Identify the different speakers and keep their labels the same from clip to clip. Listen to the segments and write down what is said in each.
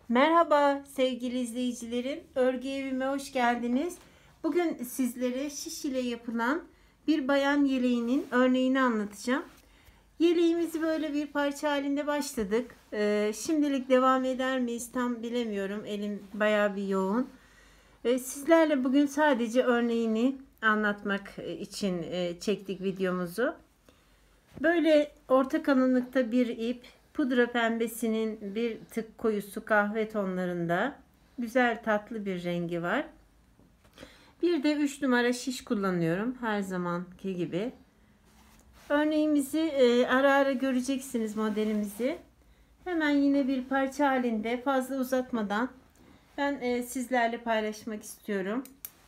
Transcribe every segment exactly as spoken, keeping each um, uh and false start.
Speaker 1: Merhaba sevgili izleyicilerim. Örgü evime hoş geldiniz. Bugün sizlere şiş ile yapılan bir bayan yeleğinin örneğini anlatacağım. Yeleğimizi böyle bir parça halinde başladık. Ee, şimdilik devam eder miyiz tam bilemiyorum. Elim bayağı bir yoğun. Ee, sizlerle bugün sadece örneğini anlatmak için e, çektik videomuzu. Böyle orta kalınlıkta bir ip, pudra pembesinin bir tık koyusu kahve tonlarında güzel tatlı bir rengi var. Bir de üç numara şiş kullanıyorum her zamanki gibi. Örneğimizi e, ara ara göreceksiniz, modelimizi. Hemen yine bir parça halinde fazla uzatmadan ben e, sizlerle paylaşmak istiyorum.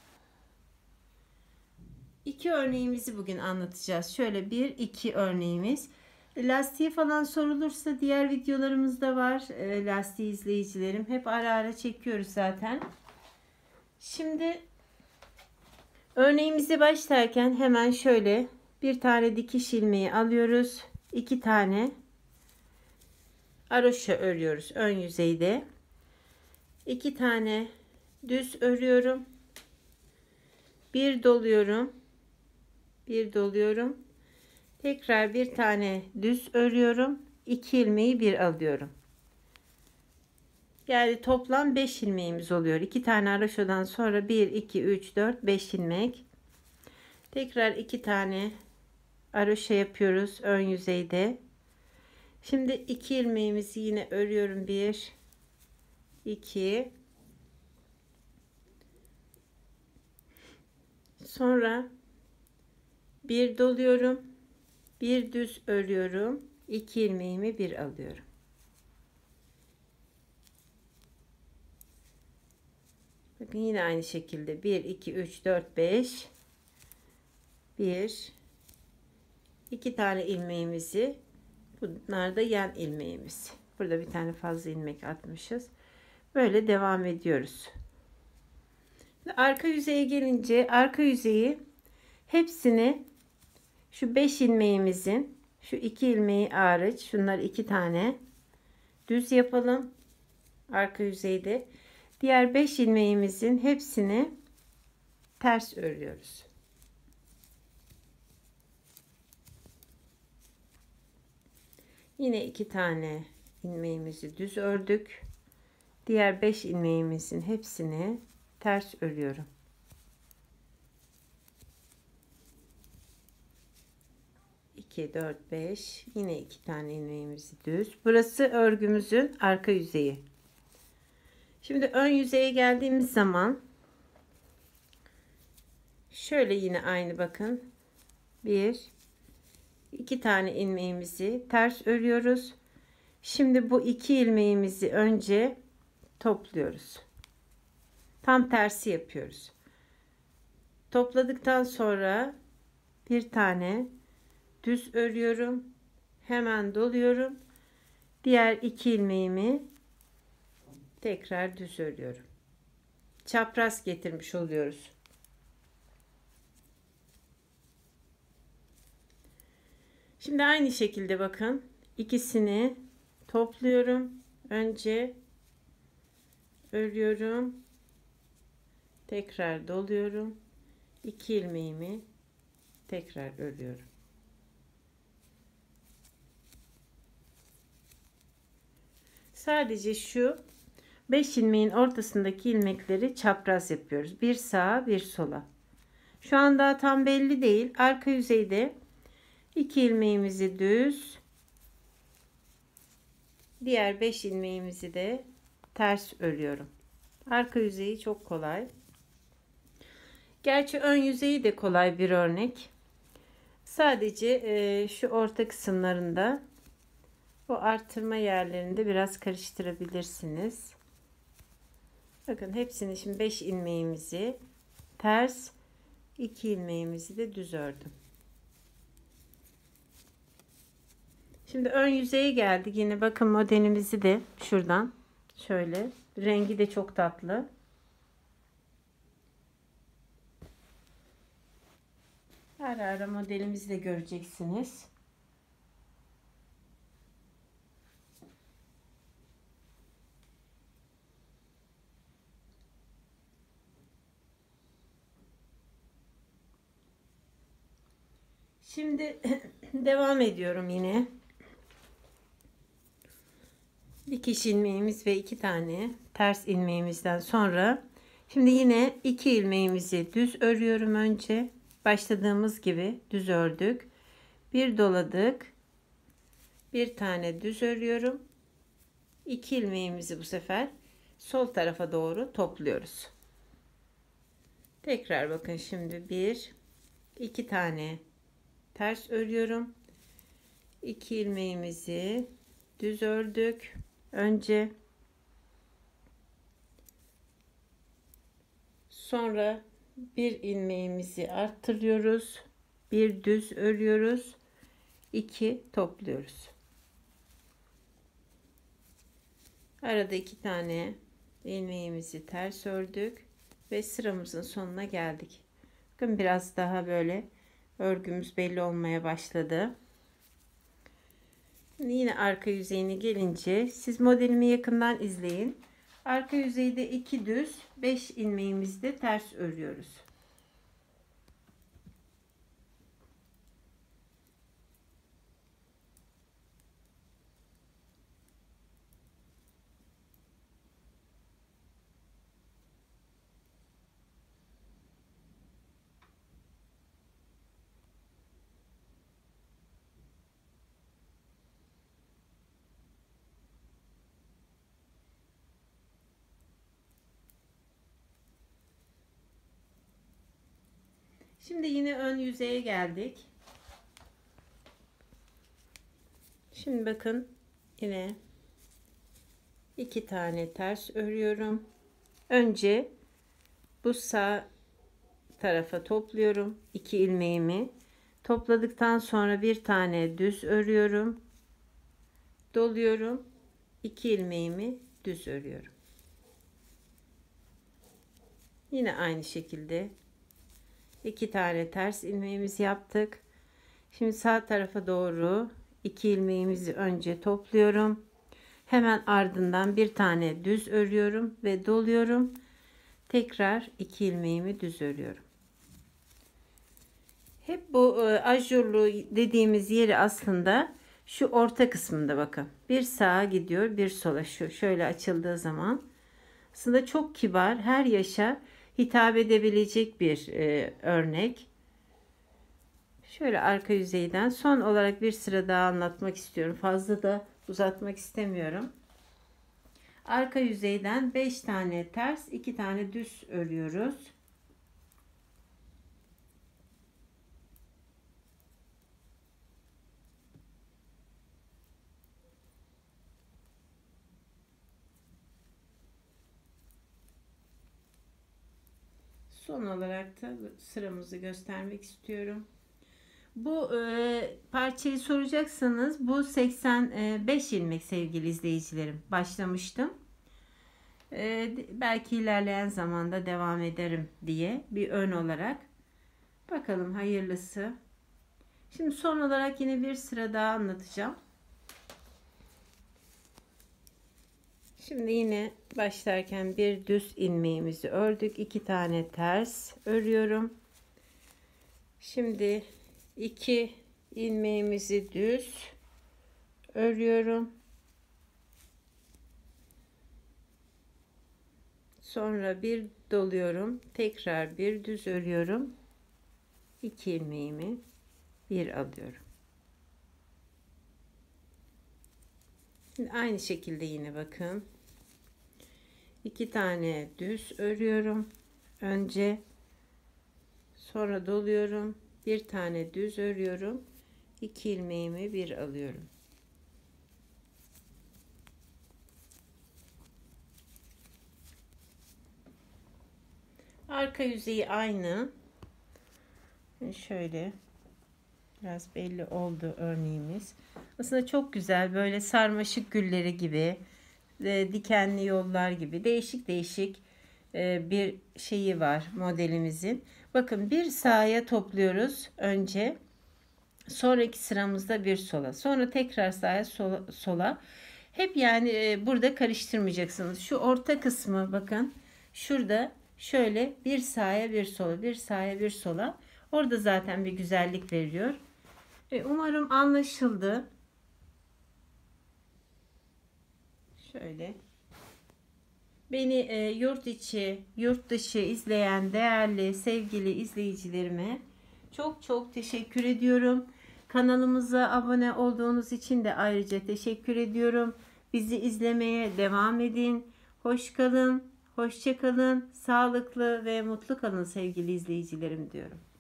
Speaker 1: İki örneğimizi bugün anlatacağız. Şöyle bir iki örneğimiz. Lastiği falan sorulursa diğer videolarımızda var. E, lastiği izleyicilerim. Hep ara ara çekiyoruz zaten. Şimdi örneğimizi başlarken hemen şöyle bir tane dikiş ilmeği alıyoruz. İki tane haroşa örüyoruz ön yüzeyde. İki tane düz örüyorum. Bir doluyorum. Bir doluyorum. Tekrar bir tane düz örüyorum. iki ilmeği bir alıyorum. Yani toplam beş ilmeğimiz oluyor. iki tane haroşadan sonra bir, iki, üç, dört, beş ilmek. Tekrar iki tane haroşa yapıyoruz ön yüzeyde. Şimdi iki ilmeğimizi yine örüyorum. bir, iki. Sonra bir doluyorum. Bir düz örüyorum. iki ilmeğimi bir alıyorum. Bakın yine aynı şekilde bir, iki, üç, dört, beş. bir, iki tane ilmeğimizi, bunlar da yan ilmeğimiz. Burada bir tane fazla ilmek atmışız. Böyle devam ediyoruz. Arka yüzeye gelince arka yüzeyi hepsini şu beş ilmeğimizin şu iki ilmeği hariç, şunlar iki tane düz yapalım arka yüzeyde. Diğer beş ilmeğimizin hepsini ters örüyoruz. Yine iki tane ilmeğimizi düz ördük. Diğer beş ilmeğimizin hepsini ters örüyorum. iki, dört, beş. Yine iki tane ilmeğimizi düz. Burası örgümüzün arka yüzeyi. Şimdi ön yüzeye geldiğimiz zaman şöyle yine aynı bakın. bir, iki tane ilmeğimizi ters örüyoruz. Şimdi bu iki ilmeğimizi önce topluyoruz. Tam tersi yapıyoruz. Topladıktan sonra bir tane düz örüyorum. Hemen doluyorum. Diğer iki ilmeğimi tekrar düz örüyorum. Çapraz getirmiş oluyoruz. Şimdi aynı şekilde bakın. İkisini topluyorum. Önce örüyorum. Tekrar doluyorum. iki ilmeğimi tekrar örüyorum. Sadece şu beş ilmeğin ortasındaki ilmekleri çapraz yapıyoruz. Bir sağa, bir sola. Şu an daha tam belli değil. Arka yüzeyde iki ilmeğimizi düz, diğer beş ilmeğimizi de ters örüyorum. Arka yüzeyi çok kolay. Gerçi ön yüzeyi de kolay bir örnek. Sadece e, şu orta kısımlarında, o artırma yerlerinde biraz karıştırabilirsiniz. Bakın hepsini şimdi beş ilmeğimizi ters, iki ilmeğimizi de düz ördüm. Şimdi ön yüzeye geldik. Yine bakın modelimizi de şuradan şöyle, rengi de çok tatlı. Ara ara modelimizi de göreceksiniz. Şimdi devam ediyorum yine. Dikiş ilmeğimiz ve iki tane ters ilmeğimizden sonra şimdi yine iki ilmeğimizi düz örüyorum önce. Başladığımız gibi düz ördük. Bir doladık. Bir tane düz örüyorum. İki ilmeğimizi bu sefer sol tarafa doğru topluyoruz. Tekrar bakın, şimdi bir iki tane ters örüyorum. İki ilmeğimizi düz ördük önce, sonra bir ilmeğimizi arttırıyoruz, bir düz örüyoruz, iki topluyoruz. Arada iki tane ilmeğimizi ters ördük ve sıramızın sonuna geldik. Bakın biraz daha böyle örgümüz belli olmaya başladı. Yine arka yüzeyine gelince siz modelimi yakından izleyin. Arka yüzeyde iki düz, beş ilmeğimizde ters örüyoruz. Şimdi yine ön yüzeye geldik. Şimdi bakın, yine iki tane ters örüyorum. Önce bu sağ tarafa topluyorum. iki ilmeğimi topladıktan sonra bir tane düz örüyorum. Doluyorum. iki ilmeğimi düz örüyorum. Yine aynı şekilde iki tane ters ilmeğimizi yaptık. Şimdi sağ tarafa doğru iki ilmeğimizi önce topluyorum. Hemen ardından bir tane düz örüyorum ve doluyorum. Tekrar iki ilmeğimi düz örüyorum. Hep bu e, ajurlu dediğimiz yeri aslında şu orta kısmında bakın. Bir sağa gidiyor, bir sola, şu şöyle açıldığı zaman aslında çok kibar, her yaşa hitap edebilecek bir e, örnek. Şöyle arka yüzeyden son olarak bir sıra daha anlatmak istiyorum. Fazla da uzatmak istemiyorum. Arka yüzeyden beş tane ters, iki tane düz örüyoruz. Son olarak da sıramızı göstermek istiyorum. Bu e, parçayı soracaksanız bu seksen beş ilmek sevgili izleyicilerim. Başlamıştım. E, belki ilerleyen zamanda devam ederim diye bir ön olarak. Bakalım hayırlısı. Şimdi son olarak yine bir sıra daha anlatacağım. Şimdi yine başlarken bir düz ilmeğimizi ördük. iki tane ters örüyorum. Şimdi iki ilmeğimizi düz örüyorum. Sonra bir doluyorum. Tekrar bir düz örüyorum. iki ilmeğimi bir alıyorum. Şimdi aynı şekilde yine bakın. iki tane düz örüyorum. Önce sonra doluyorum. Bir tane düz örüyorum. iki ilmeğimi bir alıyorum. Arka yüzeyi aynı. Şöyle biraz belli oldu örneğimiz. Aslında çok güzel, böyle sarmaşık gülleri gibi, dikenli yollar gibi değişik değişik bir şeyi var modelimizin. Bakın, bir sağa topluyoruz önce. Sonraki sıramızda bir sola. Sonra tekrar sağa, sola, sola. Hep yani burada karıştırmayacaksınız. Şu orta kısmı bakın. Şurada şöyle bir sağa bir sola, bir sağa bir sola. Orada zaten bir güzellik veriyor. Ve umarım anlaşıldı. Şöyle. Beni e, yurt içi, yurt dışı izleyen değerli, sevgili izleyicilerime çok çok teşekkür ediyorum. Kanalımıza abone olduğunuz için de ayrıca teşekkür ediyorum. Bizi izlemeye devam edin. Hoş kalın, hoşça kalın, sağlıklı ve mutlu kalın sevgili izleyicilerim diyorum.